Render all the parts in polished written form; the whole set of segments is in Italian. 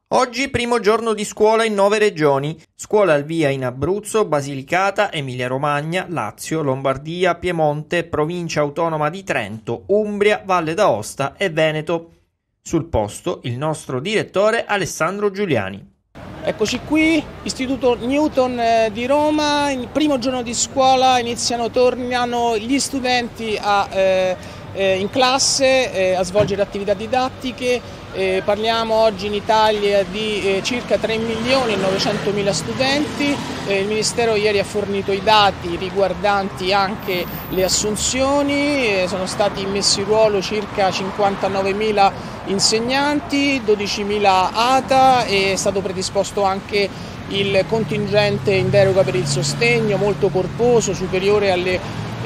Oggi primo giorno di scuola in 9 regioni. Scuola al via in Abruzzo, Basilicata, Emilia-Romagna, Lazio, Lombardia, Piemonte, Provincia Autonoma di Trento, Umbria, Valle d'Aosta e Veneto. Sul posto il nostro direttore Alessandro Giuliani. Eccoci qui, Istituto Newton di Roma, il primo giorno di scuola, tornano gli studenti in classe a svolgere attività didattiche. Parliamo oggi in Italia di circa 3.900.000 studenti. Il Ministero ieri ha fornito i dati riguardanti anche le assunzioni, sono stati messi in ruolo circa 59.000 insegnanti, 12.000 ATA e è stato predisposto anche il contingente in deroga per il sostegno molto corposo, superiore alle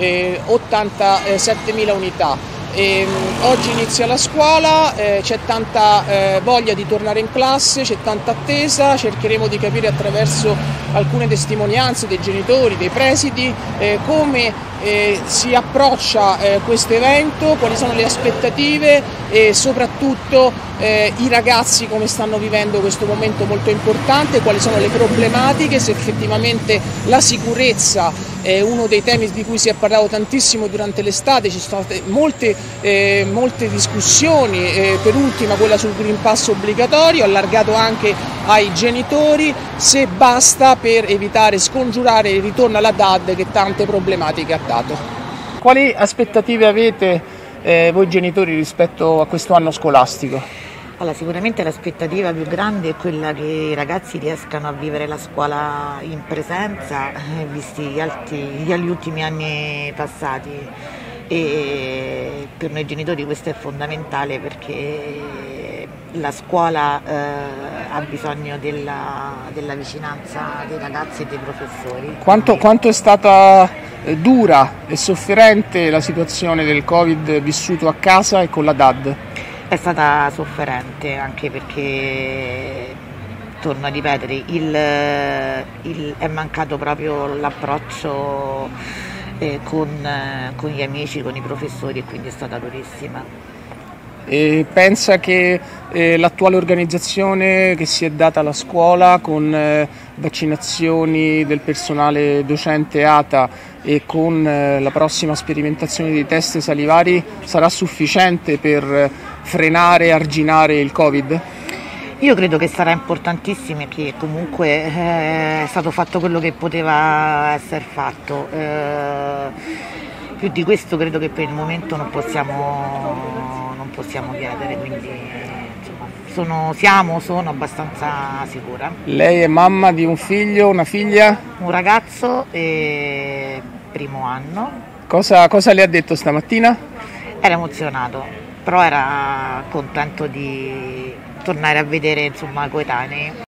87.000 unità. Oggi inizia la scuola, c'è tanta voglia di tornare in classe, c'è tanta attesa, cercheremo di capire attraverso alcune testimonianze dei genitori, dei presidi, come si approccia questo evento, quali sono le aspettative e soprattutto i ragazzi come stanno vivendo questo momento molto importante, quali sono le problematiche, se effettivamente la sicurezza è uno dei temi di cui si è parlato tantissimo durante l'estate, ci sono state molte discussioni, per ultima quella sul Green Pass obbligatorio, allargato anche ai genitori, se basta per evitare, scongiurare il ritorno alla DAD che tante problematiche ha dato. Quali aspettative avete voi genitori rispetto a questo anno scolastico? Allora, sicuramente l'aspettativa più grande è quella che i ragazzi riescano a vivere la scuola in presenza, visti gli ultimi anni passati. E per noi genitori questo è fondamentale perché la scuola ha bisogno della vicinanza dei ragazzi e dei professori. Quanto è stata dura e sofferente la situazione del Covid vissuto a casa e con la DAD? È stata sofferente anche perché, torno a ripetere, è mancato proprio l'approccio con gli amici, con i professori e quindi è stata durissima. E pensa che l'attuale organizzazione che si è data alla scuola con vaccinazioni del personale docente ATA e con la prossima sperimentazione dei test salivari sarà sufficiente per frenare e arginare il Covid? Io credo che sarà importantissimo e che comunque è stato fatto quello che poteva essere fatto. Più di questo credo che per il momento non possiamo chiedere, quindi insomma, sono abbastanza sicura. Lei è mamma di un figlio, una figlia? Un ragazzo, primo anno. Cosa le ha detto stamattina? Era emozionato, però era contento di tornare a vedere, insomma, coetanei.